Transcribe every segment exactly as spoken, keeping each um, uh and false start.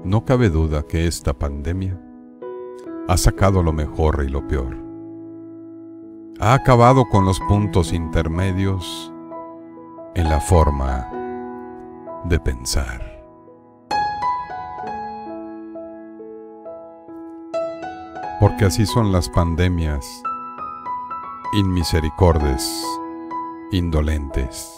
No cabe duda que esta pandemia ha sacado lo mejor y lo peor. Ha acabado con los puntos intermedios en la forma de pensar. Porque así son las pandemias, inmisericordes, indolentes.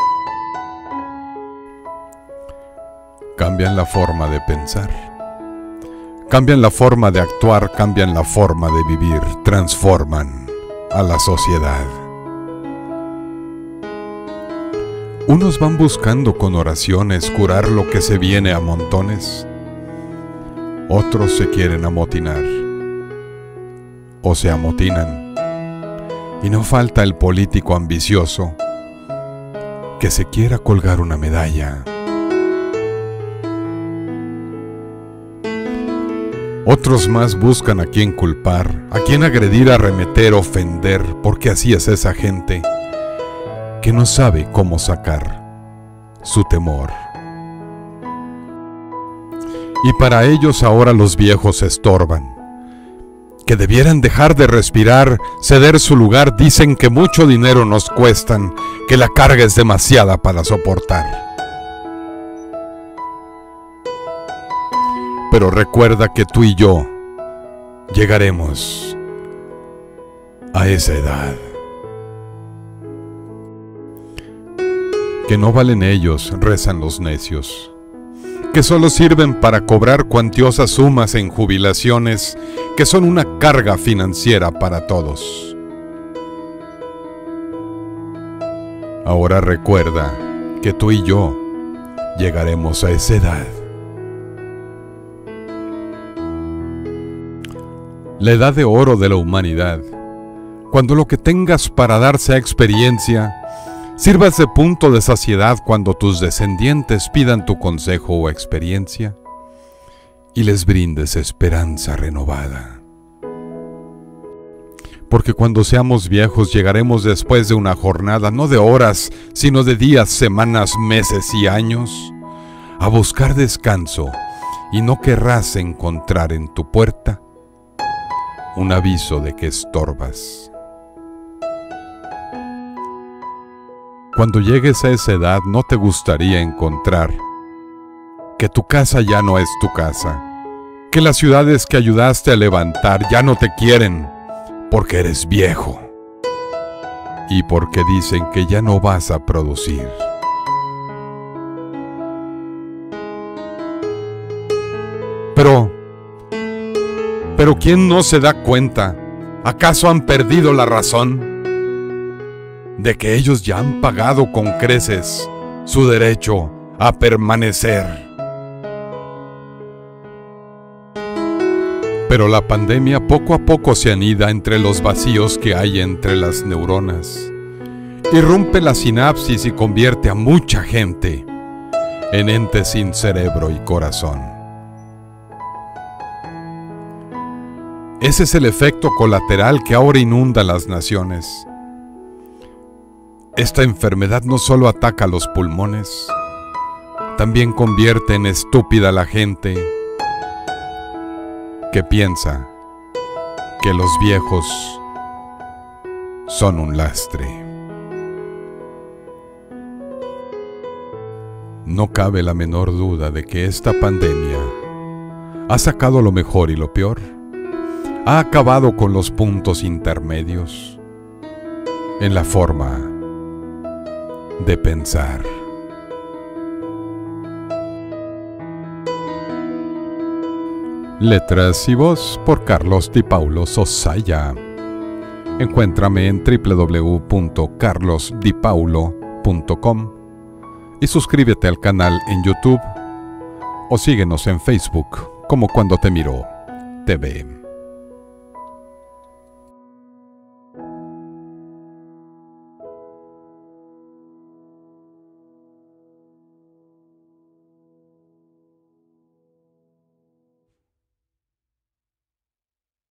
Cambian la forma de pensar, cambian la forma de actuar, cambian la forma de vivir, transforman a la sociedad. Unos van buscando con oraciones curar lo que se viene a montones, otros se quieren amotinar o se amotinan, y no falta el político ambicioso que se quiera colgar una medalla. Otros más buscan a quién culpar, a quién agredir, arremeter, ofender, porque así es esa gente que no sabe cómo sacar su temor. Y para ellos ahora los viejos estorban, que debieran dejar de respirar, ceder su lugar. Dicen que mucho dinero nos cuestan, que la carga es demasiada para soportar. Pero recuerda que tú y yo llegaremos a esa edad. Que no valen ellos, rezan los necios, que solo sirven para cobrar cuantiosas sumas en jubilaciones, que son una carga financiera para todos. Ahora recuerda que tú y yo llegaremos a esa edad. La edad de oro de la humanidad, cuando lo que tengas para dar sea experiencia, sirvas de punto de saciedad cuando tus descendientes pidan tu consejo o experiencia, y les brindes esperanza renovada. Porque cuando seamos viejos llegaremos después de una jornada, no de horas, sino de días, semanas, meses y años, a buscar descanso, y no querrás encontrar en tu puerta un aviso de que estorbas. Cuando llegues a esa edad, no te gustaría encontrar que tu casa ya no es tu casa, que las ciudades que ayudaste a levantar ya no te quieren porque eres viejo y porque dicen que ya no vas a producir. Pero, pero ¿quién no se da cuenta? ¿Acaso han perdido la razón de que ellos ya han pagado con creces su derecho a permanecer? Pero la pandemia poco a poco se anida entre los vacíos que hay entre las neuronas, irrumpe la sinapsis y convierte a mucha gente en entes sin cerebro y corazón. Ese es el efecto colateral que ahora inunda las naciones. Esta enfermedad no solo ataca los pulmones, también convierte en estúpida a la gente que piensa que los viejos son un lastre. No cabe la menor duda de que esta pandemia ha sacado lo mejor y lo peor, ha acabado con los puntos intermedios en la forma de pensar. Letras y voz por Carlos Di Paulo Sosaya. Encuéntrame en w w w punto carlos di paulo punto com y suscríbete al canal en YouTube o síguenos en Facebook como Cuando Te Miro T V.